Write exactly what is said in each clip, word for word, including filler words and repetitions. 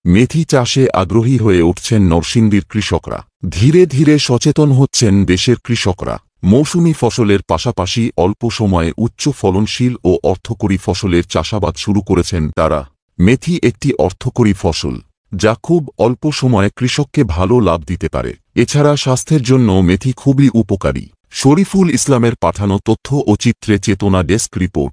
মেথি চাষে আগ্রহী হয়ে উঠছেন নরসিংদীর কৃষকরা। ধীরে ধীরে সচেতন হচ্ছেন দেশের কৃষকরা। মৌসুমি ফসলের পাশাপাশি অল্প সময়ে উচ্চ ফলনশীল ও অর্থকরী ফসলের চাষাবাদ শুরু করেছেন তারা। মেথি একটি অর্থকরী ফসল, যা খুব অল্প সময়ে কৃষককে ভালো লাভ দিতে পারে। এছাড়া স্বাস্থ্যের জন্য মেথি খুবই উপকারী। শরীফুল ইসলামের পাঠানো তথ্য ও চিত্রে চেতনা ডেস্ক রিপোর্ট।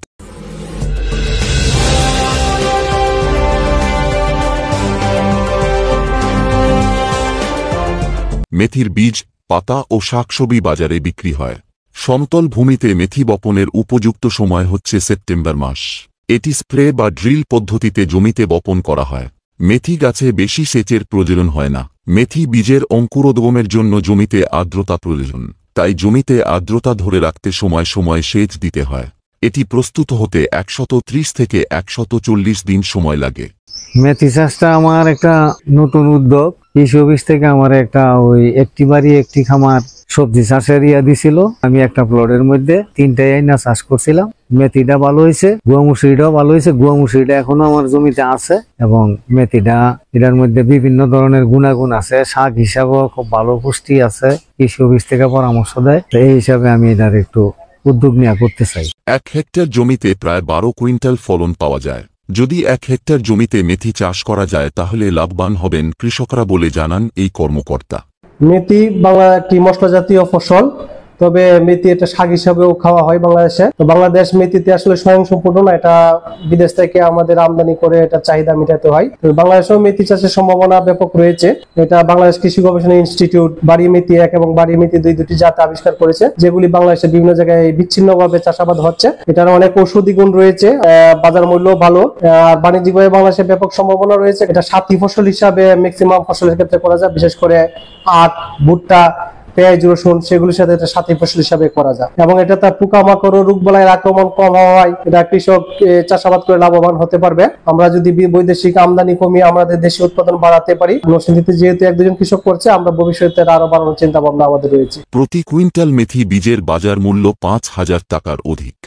মেথির বীজ, পাতা ও শাকসবজি বাজারে বিক্রি হয়। সমতল ভূমিতে মেথি বপনের উপযুক্ত সময় হচ্ছে সেপ্টেম্বর মাস। এটি স্প্রে বা ড্রিল পদ্ধতিতে জমিতে বপন করা হয়। মেথি গাছে বেশি সেচের প্রয়োজন হয় না। মেথি বীজের অঙ্কুরোদ্গমের জন্য জমিতে আর্দ্রতা প্রয়োজন, তাই জমিতে আর্দ্রতা ধরে রাখতে সময় সময় সেচ দিতে হয়। এটি প্রস্তুত হতে একশত ত্রিশ থেকে একশত চল্লিশ দিন সময় লাগে। মেথি চাষটা আমার একটা নতুন উদ্যোগ। কৃষি অফিস থেকে আমার একটা ওই একটি বাড়ি একটি খামার সবজি চাষের ইয়া দিছিল। আমি একটা প্লটের মধ্যে তিনটা আইনা চাষ করছিলাম। মেথিটা ভালো হয়েছে, গুয়ামুসুরিটাও ভালো হয়েছে। গুয়ামুসুরিটা এখনো আমার জমিতে আছে এবং মেথিটা এটার মধ্যে বিভিন্ন ধরনের গুণাগুণ আছে। শাক হিসাবেও খুব ভালো পুষ্টি আছে। কৃষি অফিস থেকে পরামর্শ দেয়, এই হিসাবে আমি এটার একটু উদ্যোগ নেওয়া করতে চাই। এক হেক্টর জমিতে প্রায় বারো কুইন্টাল ফলন পাওয়া যায়। যদি এক হেক্টর জমিতে মেথি চাষ করা যায় তাহলে লাভবান হবেন কৃষকরা বলে জানান এই কর্মকর্তা। মেথি বাংলা একটি মশলা জাতীয় ফসল, তবে মেথি এটা শাক হিসাবেও খাওয়া হয় বাংলাদেশে। তো বাংলাদেশ মেথিতে আসলে স্বয়ংসম্পূর্ণ না, এটা বিদেশ থেকে আমাদের আমদানি করে এটা চাহিদা মেটাতে হয়। তো বাংলাদেশেও মেথি চাষের সম্ভাবনা ব্যাপক রয়েছে। এটা বাংলাদেশ কৃষি গবেষণা ইনস্টিটিউট বাড়ি মেথি এক এবং বাড়ি মেথি দুই দুটি জাত আবিষ্কার করেছে, যেগুলি বাংলাদেশের বিভিন্ন জায়গায় বিচ্ছিন্নভাবে চাষাবাদ হচ্ছে। এটার অনেক ঔষধি গুণ রয়েছে, বাজার মূল্য ভালো, আর বাণিজ্যিকভাবে বাংলাদেশে ব্যাপক সম্ভাবনা রয়েছে। এটা সাথী ফসল হিসাবে ম্যাক্সিমাম ফসলের ক্ষেত্রে করা যায়, বিশেষ করে আখ, ভুট্টা, পেঁয়াজ, রসুন সেগুলির সাথে এটা সাথী ফসল হিসাবে করা যায় এবং এটা তার পোকামাকড় ও রোগবালাইয়ের আক্রমণ কম হওয়ায় এটা কৃষক চাষাবাদ করে লাভবান হতে পারবে। আমরা যদি বৈদেশিক আমদানি কমিয়ে আমাদের দেশীয় উৎপাদন বাড়াতে পারি, নরসিংদীতে যেহেতু এক দুজন কৃষক করছে, আমরা ভবিষ্যতে আরো বাড়ানোর চিন্তা ভাবনা আমাদের রয়েছে। প্রতি কুইন্টাল মেথি বীজের বাজার মূল্য পাঁচ হাজার টাকার অধিক।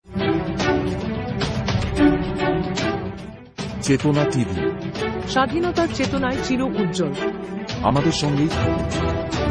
চেতনা টিভি, স্বাধীনতার চেতনায় চির উজ্জ্বল। আমাদের সঙ্গেই থাকুন।